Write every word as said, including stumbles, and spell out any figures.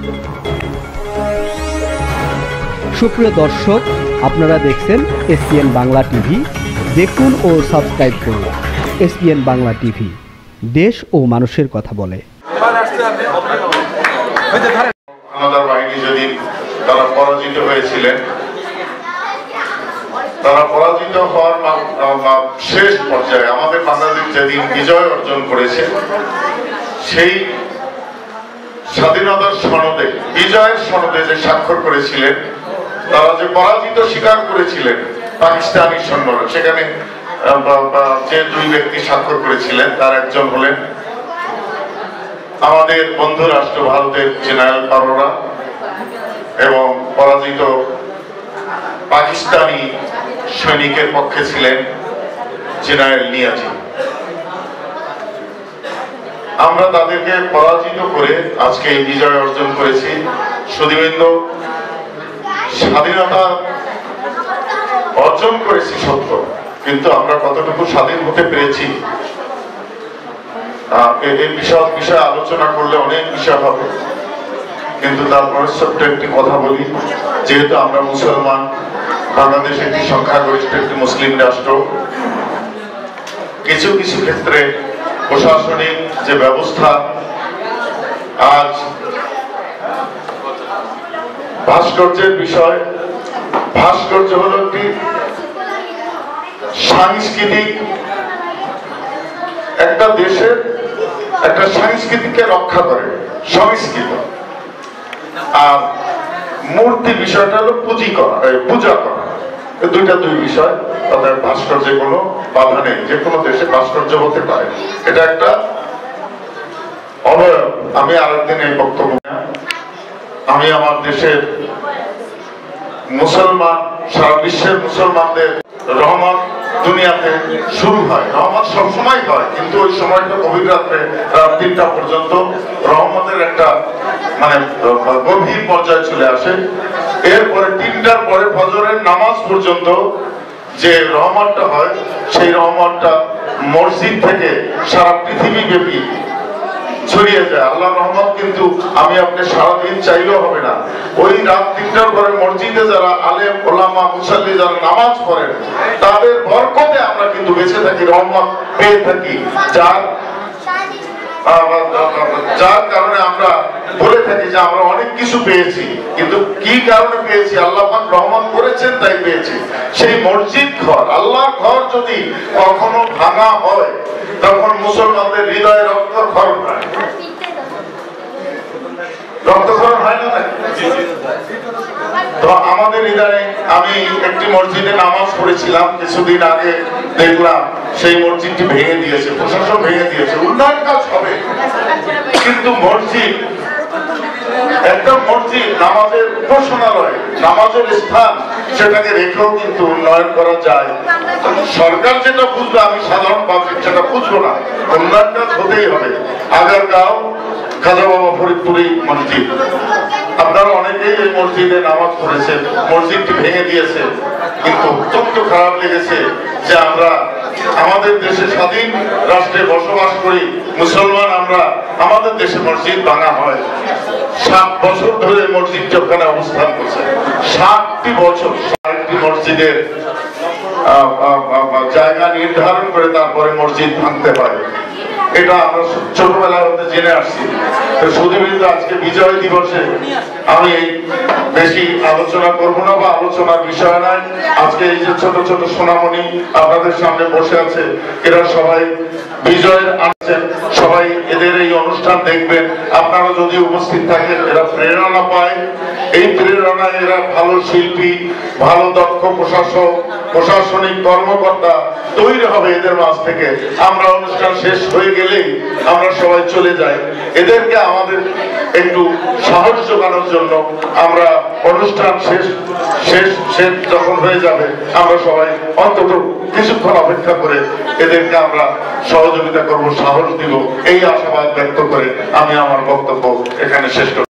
সুপ্রিয় দর্শক, আপনারা দেখছেন এসপিএন বাংলা টিভি। দেখুন ও সাবস্ক্রাইব করুন এসপিএন বাংলা টিভি, দেশ ও মানুষের কথা বলে। আমাদের বাহিনী যদি তারা পরাজিত হয়েছিলেন, তারা পরাজিত হওয়ার শেষ পর্যায়ে আমাদের বাংলাদেশ যেদিন বিজয় অর্জন করেছে, সেই স্বাধীনতার সনদে, বিজয়ের সনদে যে স্বাক্ষর করেছিলেন, তারা যে পরাজিত স্বীকার করেছিলেন পাকিস্তানি সৈন্যরা, সেখানে যে দুই ব্যক্তি স্বাক্ষর করেছিলেন তার একজন হলেন আমাদের বন্ধু রাষ্ট্র ভারতের জেনারেল আরোরা এবং পরাজিত পাকিস্তানি সৈনিকের পক্ষে ছিলেন জেনারেল নিয়াজি। আমরা তাদেরকে পরাজিত করে আজকে এই বিজয় অর্জন করেছি। সুধীবৃন্দ, স্বাধীনতা অর্জন করেছি সত্য, কিন্তু আমরা কতটুকু স্বাধীন হতে পেরেছি এই বিষয় বিষয়ে আলোচনা করলে অনেক বিষয় হবে, কিন্তু তারপরে ছোট্ট একটি কথা বলি। যেহেতু আমরা মুসলমান, বাংলাদেশ একটি সংখ্যাগরিষ্ঠ একটি মুসলিম রাষ্ট্র, কিছু কিছু ক্ষেত্রে প্রশাসনিক যে ব্যবস্থা, আজ ভাস্কর্যের বিষয়, ভাস্কর্য হল একটি সাংস্কৃতিক, একটা দেশের একটা সংস্কৃতিকে রক্ষা করে সংস্কৃত, আর মূর্তি বিষয়টা হলো পুঁজি করা, পূজা করা, দুইটা দুই বিষয়। তাদের ভাস্কর্যে কোনো বাধা নেই, যে কোনো দেশে ভাস্কর্য হতে পারে, এটা একটা অবয়ব। আমি আরেকদিন এই বক্তব্য, আমি আমার দেশের মুসলমান, সারা বিশ্বের মুসলমানদের রহমত দুনিয়াতে শুরু হয়। রহমত সবসময় হয়, কিন্তু ওই সময়টা গভীর রাত্রে রাত তিনটা পর্যন্ত রহমতের একটা মানে গভীর পর্যায়ে চলে আসে। এরপরে তিনটার পরে ফজরের নামাজ পর্যন্ত যে রহমতটা হয়, সেই রহমতটা মসজিদ থেকে সারা পৃথিবী ব্যাপী ছড়িয়ে যায়। আল্লাহ রহমত কিন্তু আমি আপনি সারাদিন চাইলেও হবে না। ওই রাত তিনটার পরে মসজিদে যারা আলেম ওলামা মুসাল্লি যারা নামাজ পড়েন, তাদের বরকতে আমরা কিন্তু বেঁচে থাকি, রহমত পেয়ে থাকি, যার যার কারণে আমরা বলে থাকি যে আমরা অনেক কিছু পেয়েছি। কিন্তু কি কারণে পেয়েছি? আল্লাহ পাক রহমত করেছেন তাই পেয়েছি। সেই মসজিদ ঘর, আল্লাহর ঘর যদি কখনো ভাঙা হয়, তখন মুসলমানদের হৃদয়ে রক্তক্ষরণ হয়। রক্তক্ষরণ হয় না? তো আমাদের হৃদয়ে, আমি একটি মসজিদে নামাজ পড়েছিলাম কিছুদিন আগে, দেখলাম সেই মসজিদটি ভেঙে দিয়েছে, প্রশাসন ভেঙে দিয়েছে। উন্নয়ন কাজ হবে, কিন্তু মসজিদ, একটা মসজিদ নামাজের উপাসনালয়, নামাজের স্থান, সেটাকে রেখেও কিন্তু উন্নয়ন করা যায়। সরকার যেটা বুঝবে, আমি সাধারণ পাবলিক সেটা বুঝবো না। উন্নয়ন কাজ হতেই হবে। আগারগাঁও খাজা বাবা ফরিদপুরি মসজিদ, আপনারা অনেকেই এই মসজিদে নামাজ পড়েছেন, মসজিদটি ভেঙে দিয়েছে। কিন্তু অত্যন্ত খারাপ লেগেছে যে আমরা আমাদের দেশে স্বাধীন রাষ্ট্রে বসবাস করি, মুসলমান আমরা, আমাদের দেশে মসজিদ ভাঙা হয়। সাত বছর ধরে মসজিদটি ওখানে অবস্থান করছে, সাতটি বছর। সাতটি মসজিদের জায়গা নির্ধারণ করে তারপরে মসজিদ ভাঙতে পারে, এটা আমরা ছোটবেলা হতে জেনে আসছি। তো সুধীবৃন্দ, আজকে বিজয় দিবসে আমি বেশি আলোচনা করবো না, বা আলোচনার বিষয় নাই। আজকে এই যে ছোট ছোট সোনামণি আপনাদের সামনে বসে আছে, এরা সবাই বিজয়ের আছেন, সবাই এদের এই অনুষ্ঠান দেখবেন। আপনারা যদি উপস্থিত থাকেন, এরা প্রেরণা পায়। এই প্রেরণায় এরা ভালো শিল্পী, ভালো দক্ষ প্রশাসক, প্রশাসনিক কর্মকর্তা তৈরি হবে এদের মাঝ থেকে। আমরা অনুষ্ঠান শেষ হয়ে গেলেই আমরা সবাই চলে যাই। এদেরকে আমাদের একটু সাহস যোগানোর জন্য আমরা অনুষ্ঠান শেষ শেষ শেষ যখন হয়ে যাবে, আমরা সবাই অন্তত কিছুক্ষণ অপেক্ষা করে এদেরকে আমরা সহযোগিতা করব, সাহস দিব, এই আশাবাদ ব্যক্ত করে আমি আমার বক্তব্য এখানে শেষ করব।